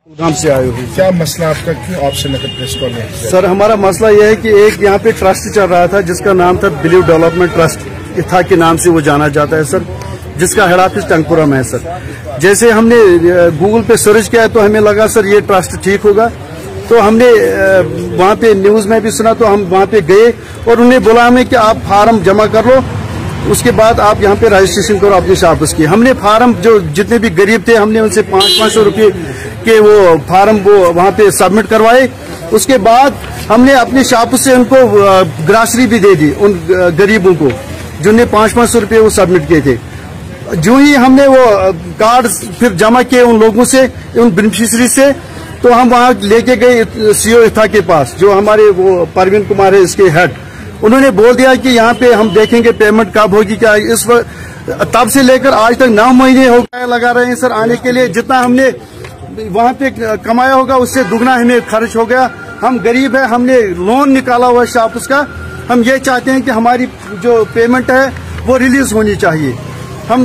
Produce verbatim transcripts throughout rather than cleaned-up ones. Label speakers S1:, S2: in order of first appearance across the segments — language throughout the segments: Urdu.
S1: گام سے آئے ہوئے.
S2: کیا مسئلہ آپ کا, کیوں آپ سے نقد پریس کال نہیں؟
S1: سر ہمارا مسئلہ یہ ہے کہ ایک یہاں پہ ٹرسٹ چل رہا تھا جس کا نام تھا بلیو ڈیولپمنٹ ٹرسٹ, اتھا کے نام سے وہ جانا جاتا ہے سر, جس کا ہیڈ آفس ٹنگپورہ میں ہے سر. جیسے ہم نے گوگل پہ سرچ کیا تو ہمیں لگا سر یہ ٹرسٹ ٹھیک ہوگا, تو ہم نے وہاں پہ نیوز میں بھی سنا تو ہم وہاں پہ گئے اور انہوں نے بولا ہمیں کہ آپ فارم جمع کر لو, اس کے بعد آپ یہاں پہ رجسٹریشن کرو اپنے شاپس کی. ہم نے فارم جو جتنے بھی غریب تھے ہم نے ان سے پانچ پانچ سو روپے کے وہ فارم وہ وہاں پہ سبمٹ کروائے. اس کے بعد ہم نے اپنے شاپ سے ان کو گراسری بھی دے دی ان غریبوں کو جن نے پانچ پانچ سو روپے وہ سبمٹ کیے تھے. جو ہی ہم نے وہ کارڈ پھر جمع کیے ان لوگوں سے, ان بینیفیشری سے, تو ہم وہاں لے کے گئے سی او اتھا کے پاس جو ہمارے وہ پروین کمار ہے اس کے ہیڈ. انہوں نے بول دیا کہ یہاں پہ ہم دیکھیں گے پیمنٹ کب ہوگی. کیا اس وقت تب سے لے کر آج تک نو مہینے ہو گئے لگا رہے ہیں سر آنے کے لیے. جتنا ہم نے وہاں پہ کمایا ہوگا اس سے دگنا ہمیں خرچ ہو گیا. ہم غریب ہیں, ہم نے لون نکالا ہوا ہے شاپس کا. ہم یہ چاہتے ہیں کہ ہماری جو پیمنٹ ہے وہ ریلیز ہونی چاہیے. ہم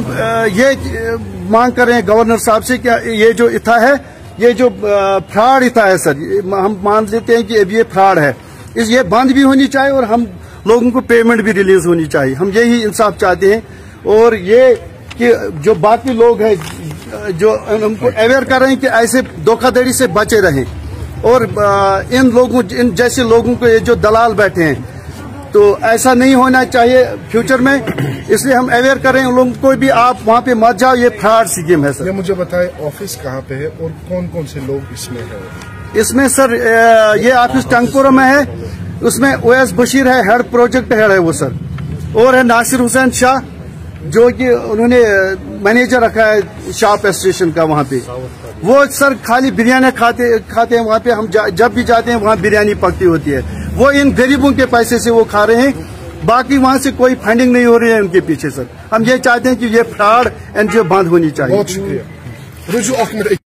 S1: یہ مانگ کر رہے ہیں گورنر صاحب سے کہ یہ جو اتھا ہے یہ جو فراڈ اتھا ہے سر, ہم مان لیتے ہیں کہ اب یہ فراڈ ہے, اس یہ بند بھی ہونی چاہیے اور ہم لوگوں کو پیمنٹ بھی ریلیز ہونی چاہیے. ہم یہی انصاف چاہتے ہیں اور یہ کہ جو باقی لوگ ہیں جو ہم کو اویئر کر رہے ہیں کہ ایسے دھوکہ دھڑی سے بچے رہیں, اور ان لوگوں ان جیسے لوگوں کو یہ جو دلال بیٹھے ہیں تو ایسا نہیں ہونا چاہیے فیوچر میں. اس لیے ہم اویئر کر رہے ہیں ان لوگوں کو بھی آپ وہاں پہ مت جاؤ, یہ فراڈ اسکیم ہے سر.
S2: یہ مجھے بتائیں آفس کہاں پہ ہے اور کون کون سے لوگ اس میں ہیں؟
S1: اس میں سر یہ آفس ٹنگپورہ میں ہے, اس میں او ایس بشیر ہے, ہیڈ پروجیکٹ ہیڈ ہے وہ سر, اور ہے ناصر حسین شاہ جو کہ انہوں نے مینیجر رکھا ہے شاپ اسٹیشن کا وہاں پہ. وہ سر خالی بریانی کھاتے کھاتے ہیں وہاں پہ. ہم جب بھی جاتے ہیں وہاں بریانی پکتی ہوتی ہے. وہ ان غریبوں کے پیسے سے وہ کھا رہے ہیں, باقی وہاں سے کوئی فنڈنگ نہیں ہو رہی ہے ان کے پیچھے سر. ہم یہ چاہتے ہیں کہ یہ فراڈ این جی او بند ہونی چاہیے.
S2: بہت شکریہ.